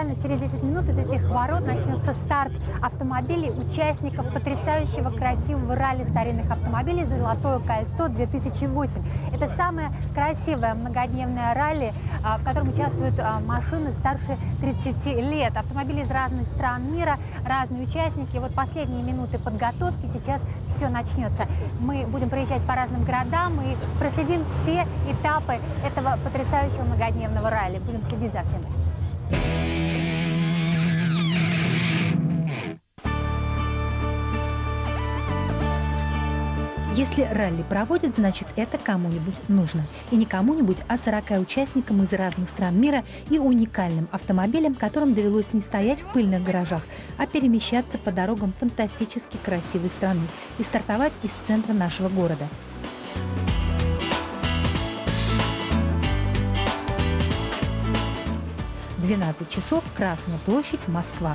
буквально через 10 минут из этих ворот начнется старт автомобилей, участников потрясающего красивого ралли старинных автомобилей «Золотое кольцо-2008». Это самое красивое многодневное ралли, в котором участвуют машины старше 30 лет. Автомобили из разных стран мира, разные участники. Вот последние минуты подготовки, сейчас все начнется. Мы будем проезжать по разным городам и проследим все этапы этого потрясающего многодневного ралли. Будем следить за всем этим. Если ралли проводят, значит, это кому-нибудь нужно. И не кому-нибудь, а 40 участникам из разных стран мира и уникальным автомобилям, которым довелось не стоять в пыльных гаражах, а перемещаться по дорогам фантастически красивой страны и стартовать из центра нашего города. 12 часов, Красная площадь, Москва.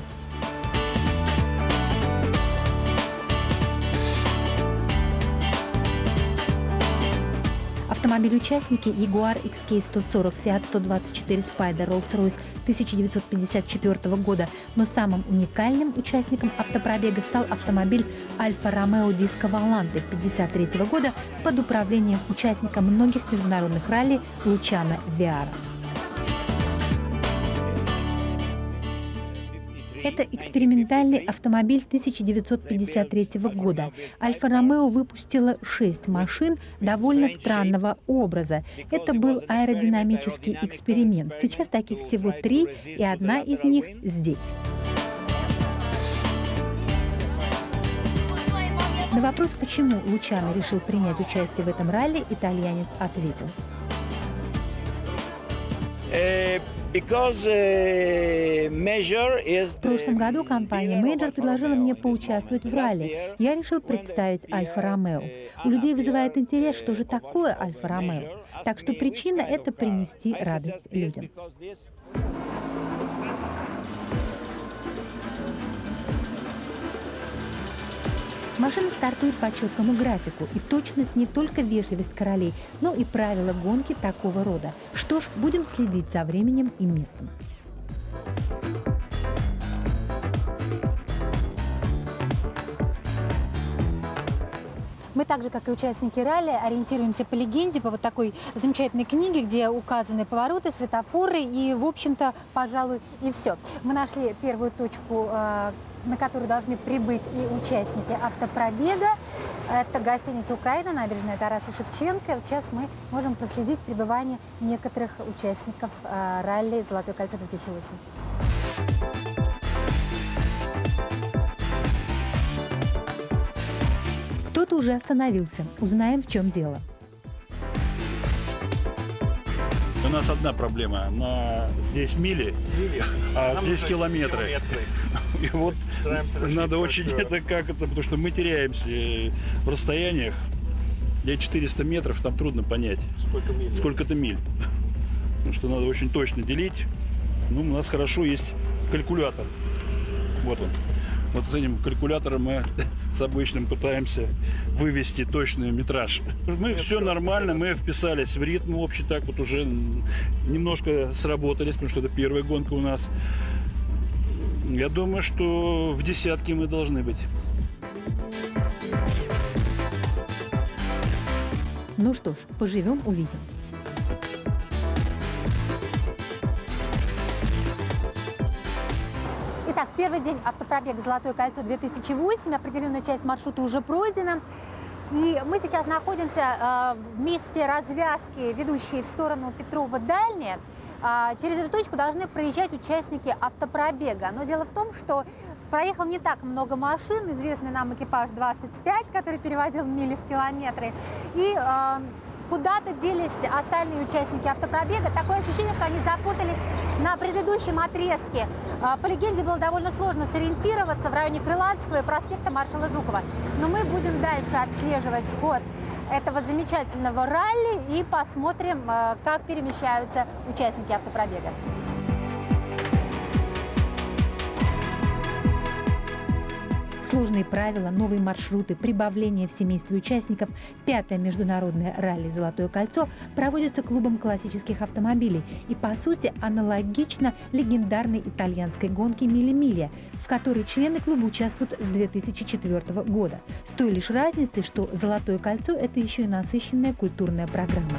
Автомобили-участники Jaguar XK140, Fiat 124 Spider, Rolls-Royce 1954 года. Но самым уникальным участником автопробега стал автомобиль Альфа Ромео Диско Воланте 1953 года под управлением участника многих международных ралли Лучано Виара. Это экспериментальный автомобиль 1953 года. Альфа-Ромео выпустила 6 машин довольно странного образа. Это был аэродинамический эксперимент. Сейчас таких всего 3, и одна из них здесь. На вопрос, почему Лучано решил принять участие в этом ралли, итальянец ответил. В прошлом году компания Major предложила мне поучаствовать в ралли. Я решил представить Альфа-Ромео. У людей вызывает интерес, что же такое Альфа-Ромео. Так что причина – это принести радость людям. Машина стартует по четкому графику, и точность не только вежливость королей, но и правила гонки такого рода. Что ж, будем следить за временем и местом. Мы так же, как и участники ралли, ориентируемся по легенде, по вот такой замечательной книге, где указаны повороты, светофоры и, в общем-то, пожалуй, и все. Мы нашли первую точку, на которую должны прибыть и участники автопробега. Это гостиница «Украина», набережная Тараса Шевченко. Вот сейчас мы можем проследить пребывание некоторых участников ралли «Золотое кольцо-2008». Кто-то уже остановился. Узнаем, в чем дело. У нас одна проблема. Здесь мили, а здесь километры. И вот надо очень потому что мы теряемся в расстояниях. Где 400 метров, там трудно понять, сколько-то миль. Потому что надо очень точно делить. Ну, у нас хорошо есть калькулятор. Вот он. Вот с этим калькулятором мы с обычным пытаемся вывести точный метраж. Мы все нормально, мы вписались в ритм общий, так вот уже немножко сработались, потому что это первая гонка у нас. Я думаю, что в десятке мы должны быть. Ну что ж, поживем, увидим. Итак, первый день автопробега «Золотое кольцо-2008». Определенная часть маршрута уже пройдена. И мы сейчас находимся в месте развязки, ведущей в сторону Петрова-Дальняя. Через эту точку должны проезжать участники автопробега. Но дело в том, что проехал не так много машин. Известный нам экипаж 25, который переводил мили в километры. И куда-то делись остальные участники автопробега. Такое ощущение, что они запутались на предыдущем отрезке. По легенде, было довольно сложно сориентироваться в районе Крылатского и проспекта маршала Жукова. Но мы будем дальше отслеживать ход этого замечательного ралли и посмотрим, как перемещаются участники автопробега. Сложные правила, новые маршруты, прибавление в семействе участников. 5-е международное ралли «Золотое кольцо» проводится клубом классических автомобилей и, по сути, аналогично легендарной итальянской гонке «Мили-Милья», в которой члены клуба участвуют с 2004 года. С той лишь разницей, что «Золотое кольцо» – это еще и насыщенная культурная программа.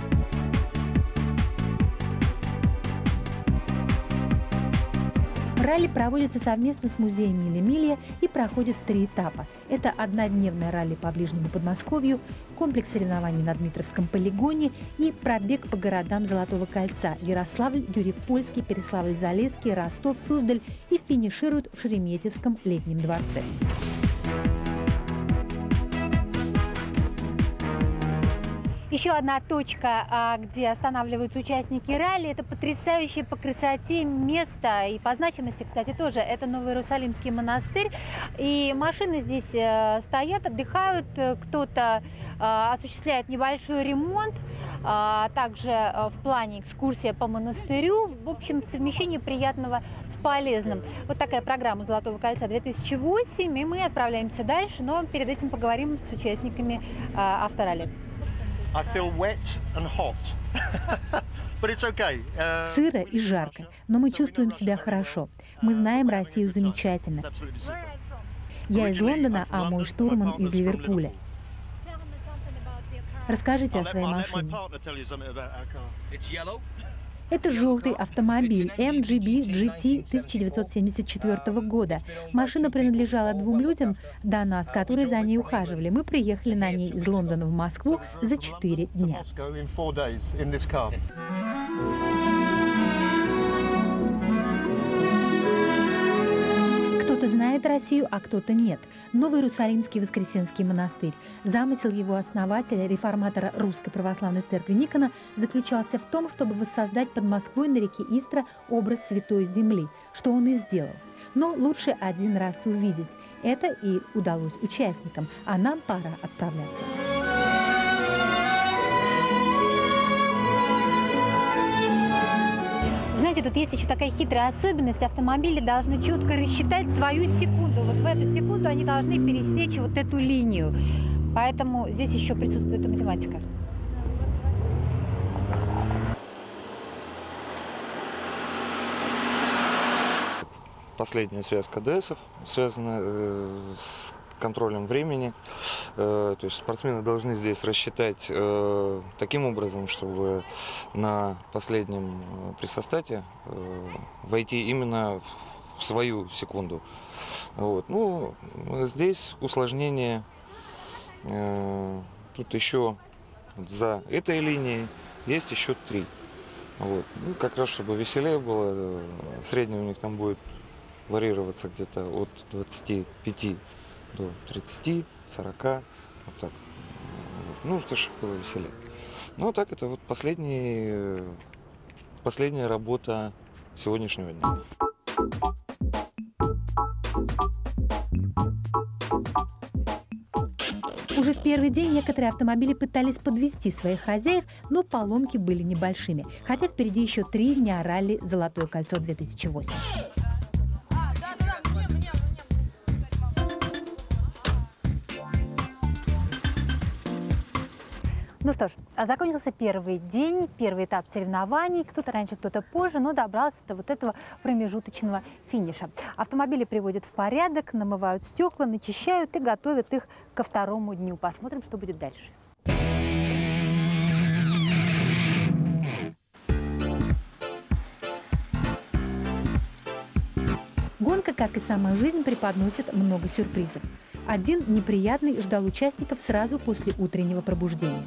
Ралли проводится совместно с музеем Мили-Милья и проходит в 3 этапа. Это однодневное ралли по ближнему Подмосковью, комплекс соревнований на Дмитровском полигоне и пробег по городам Золотого кольца – Ярославль, Юрьев-Польский, Переславль-Залесский, Ростов, Суздаль и финишируют в Шереметьевском летнем дворце. Еще одна точка, где останавливаются участники ралли, это потрясающее по красоте место и по значимости, кстати, тоже. Это Новоиерусалимский монастырь. И машины здесь стоят, отдыхают, кто-то осуществляет небольшой ремонт, также в плане экскурсия по монастырю. В общем, совмещение приятного с полезным. Вот такая программа «Золотого кольца» 2008, и мы отправляемся дальше, но перед этим поговорим с участниками авторалли. Сыро и жарко, но мы чувствуем себя хорошо. Мы знаем Россию замечательно. Я из Лондона, а мой штурман из Ливерпуля. Расскажите о своей машине. Это желтый автомобиль MGB GT 1974 года. Машина принадлежала 2 людям до нас, которые за ней ухаживали. Мы приехали на ней из Лондона в Москву за 4 дня. Кто-то знает Россию, а кто-то нет. Новоиерусалимский Воскресенский монастырь. Замысел его основателя, реформатора Русской Православной Церкви Никона, заключался в том, чтобы воссоздать под Москвой на реке Истра образ Святой Земли, что он и сделал. Но лучше один раз увидеть. Это и удалось участникам, а нам пора отправляться. Знаете, тут есть еще такая хитрая особенность. Автомобили должны четко рассчитать свою секунду. Вот в эту секунду они должны пересечь вот эту линию. Поэтому здесь еще присутствует и математика. Последняя связка ДСов связана с контролем времени. То есть спортсмены должны здесь рассчитать таким образом, чтобы на последнем прессостате войти именно в свою секунду. Вот. Ну, здесь усложнение. Тут еще за этой линией есть еще 3. Вот. Ну, как раз, чтобы веселее было, средний у них там будет варьироваться где-то от 25 до 30, 40, вот так. Ну, чтобы было веселее. Ну, так это вот последняя работа сегодняшнего дня. Уже в первый день некоторые автомобили пытались подвести своих хозяев, но поломки были небольшими. Хотя впереди еще 3 дня ралли «Золотое кольцо 2008». Ну что ж, закончился первый день, первый этап соревнований. Кто-то раньше, кто-то позже, но добрался до вот этого промежуточного финиша. Автомобили приводят в порядок, намывают стекла, начищают и готовят их ко второму дню. Посмотрим, что будет дальше. Гонка, как и сама жизнь, преподносит много сюрпризов. Один неприятный ждал участников сразу после утреннего пробуждения.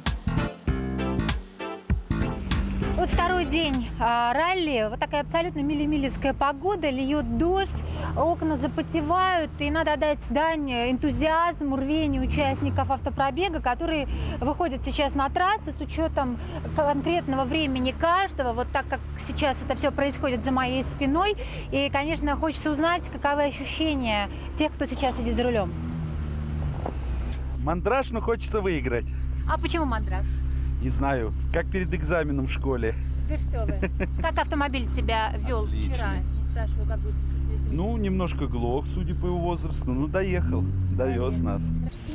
Вот второй день ралли, вот такая абсолютно мили-милевская погода, льет дождь, окна запотевают, и надо отдать дань энтузиазму, рвению участников автопробега, которые выходят сейчас на трассу с учетом конкретного времени каждого, вот так как сейчас это все происходит за моей спиной. И, конечно, хочется узнать, каковы ощущения тех, кто сейчас сидит за рулем. Мандраж, но хочется выиграть. А почему мандраж? Не знаю, как перед экзаменом в школе. Да что вы. Как автомобиль себя вел вчера, спрашиваю, как будет вести себя сегодня? Ну, немножко глох, судя по его возрасту. Ну, доехал, довез нас.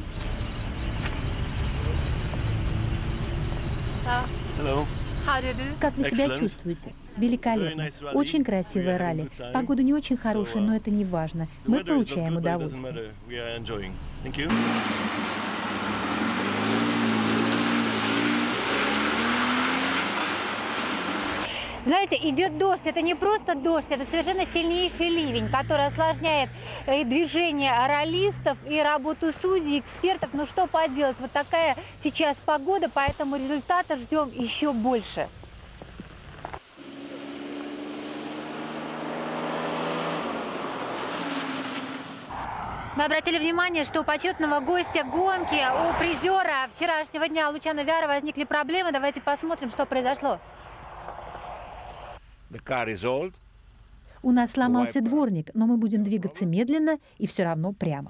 Hello. Как вы себя чувствуете? Великолепно. Очень красивое ралли. Погода не очень хорошая, но это не важно. Мы получаем удовольствие. Знаете, идет дождь. Это не просто дождь, это совершенно сильнейший ливень, который осложняет и движение раллистов, и работу судей, экспертов. Ну что поделать, вот такая сейчас погода, поэтому результата ждем еще больше. Мы обратили внимание, что у почетного гостя гонки, у призера вчерашнего дня Лучано Виара возникли проблемы. Давайте посмотрим, что произошло. У нас сломался дворник, но мы будем двигаться медленно и все равно прямо.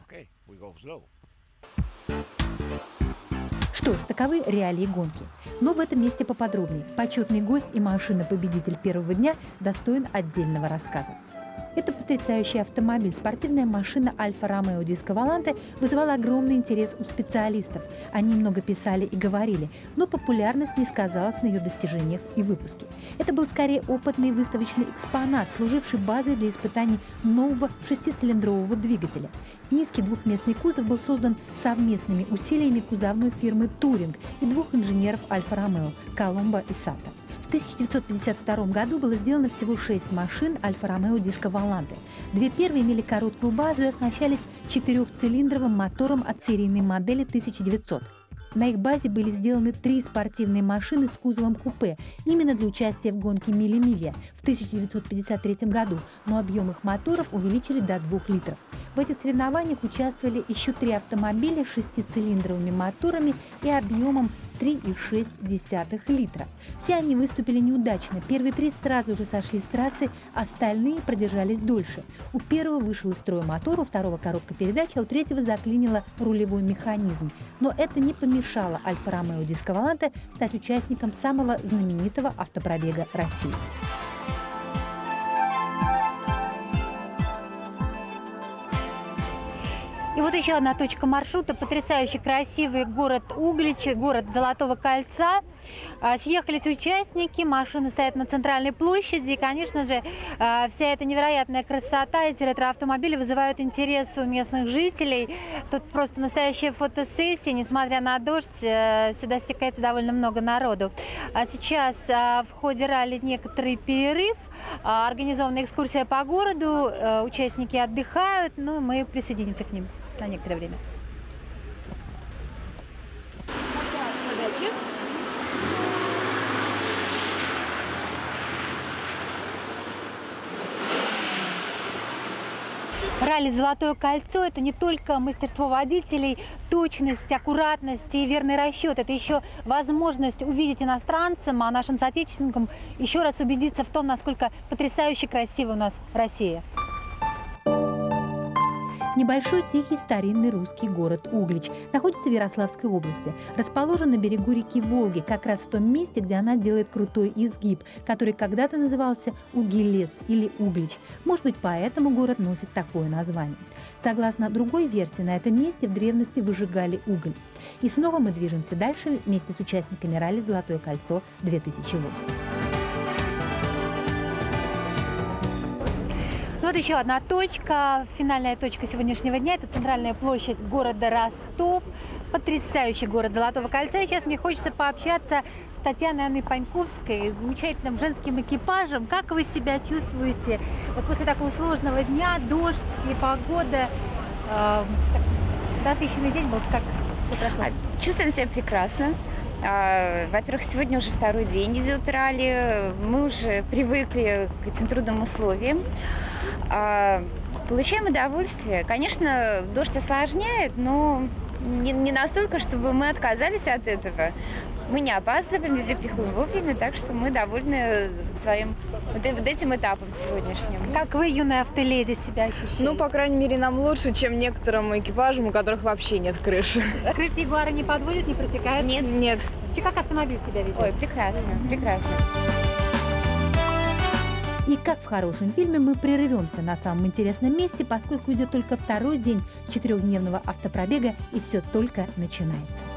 Что ж, таковы реалии гонки. Но в этом месте поподробнее. Почетный гость и машина-победитель первого дня достоин отдельного рассказа. Это потрясающий автомобиль. Спортивная машина Альфа Ромео Диско Воланте вызывала огромный интерес у специалистов. Они много писали и говорили, но популярность не сказалась на ее достижениях и выпуске. Это был скорее опытный выставочный экспонат, служивший базой для испытаний нового шестицилиндрового двигателя. Низкий двухместный кузов был создан совместными усилиями кузовной фирмы «Туринг» и двух инженеров Альфа Ромео – Коломбо и Сато. В 1952 году было сделано всего 6 машин Альфа Ромео Диско Воланте. Две первые имели короткую базу и оснащались 4-цилиндровым мотором от серийной модели 1900. На их базе были сделаны 3 спортивные машины с кузовом купе, именно для участия в гонке «Мили-Милья» в 1953 году, но объем их моторов увеличили до 2 литров. В этих соревнованиях участвовали еще 3 автомобиля с 6-цилиндровыми моторами и объемом 3,6 литра. Все они выступили неудачно. Первые 3 сразу же сошли с трассы, остальные продержались дольше. У первого вышел из строя мотор, у второго коробка передач, а у третьего заклинило рулевой механизм. Но это не помешало Альфа Ромео Диско Воланте стать участником самого знаменитого автопробега России. И вот еще одна точка маршрута. Потрясающе красивый город Углич, город Золотого кольца. Съехались участники, машины стоят на центральной площади. И, конечно же, вся эта невероятная красота, эти ретроавтомобили вызывают интерес у местных жителей. Тут просто настоящая фотосессия. Несмотря на дождь, сюда стекается довольно много народу. Сейчас в ходе ралли некоторый перерыв. Организована экскурсия по городу. Участники отдыхают. Ну, мы присоединимся к ним на некоторое время. Удачи! Ралли «Золотое кольцо» – это не только мастерство водителей, точность, аккуратность и верный расчет. Это еще возможность увидеть иностранцам, а нашим соотечественникам еще раз убедиться в том, насколько потрясающе красива у нас Россия. Небольшой тихий старинный русский город Углич находится в Ярославской области. Расположен на берегу реки Волги, как раз в том месте, где она делает крутой изгиб, который когда-то назывался Угилец или Углич. Может быть, поэтому город носит такое название. Согласно другой версии, на этом месте в древности выжигали уголь. И снова мы движемся дальше вместе с участниками ралли «Золотое кольцо-2008». Вот еще одна точка, финальная точка сегодняшнего дня. Это центральная площадь города Ростов. Потрясающий город Золотого кольца. И сейчас мне хочется пообщаться с Татьяной Анной Паньковской, замечательным женским экипажем. Как вы себя чувствуете вот после такого сложного дня, дождь, непогода, насыщенный день был? Как прошло? Чувствуем себя прекрасно. Во-первых, сегодня уже второй день идет ралли. Мы уже привыкли к этим трудным условиям. Получаем удовольствие. Конечно, дождь осложняет, но не настолько, чтобы мы отказались от этого. Мы не опаздываем, везде приходим вовремя, так что мы довольны своим вот этим этапом сегодняшним. Как вы, юная автоледи, себя ощущаете? Ну, по крайней мере, нам лучше, чем некоторым экипажам, у которых вообще нет крыши. Крыши Ягуара не подводят, не протекают? Нет. Нет. Как автомобиль себя ведет? Ой, прекрасно, прекрасно. И как в хорошем фильме мы прервемся на самом интересном месте, поскольку идет только второй день 4-дневного автопробега, и все только начинается.